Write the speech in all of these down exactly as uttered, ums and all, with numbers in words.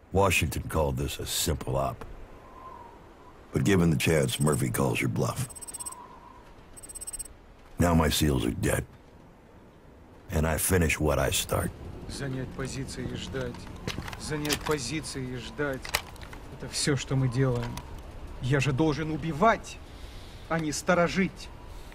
Washington called this a simple op. But given the chance, Murphy calls your bluff. Now my SEALs are dead. And I finish what I start. Занять позиции и ждать. Занять позиции и ждать. Это все, что мы делаем. Я же должен убивать, а не сторожить.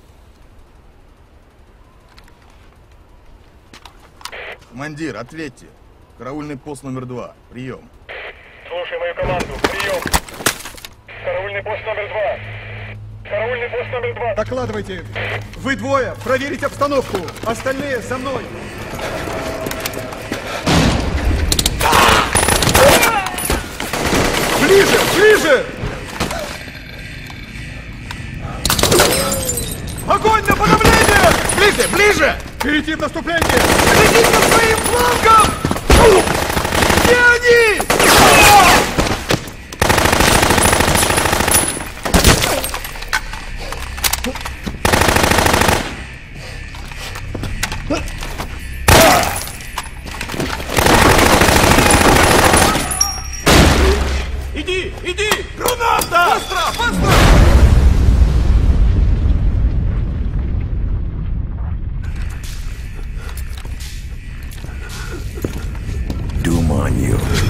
Командир, ответьте. Караульный пост номер два. Прием. Слушай мою команду. Прием. Караульный пост номер два. Караульный пост номер два. Докладывайте. Вы двое. Проверить обстановку. Остальные за мной. Ближе! Ближе! Огонь на подавление! Ближе! Ближе! Перейти в наступление! Следить за своим флангом! Где они? Иди! Иди! Граната! Быстро! Быстро! Doom on you.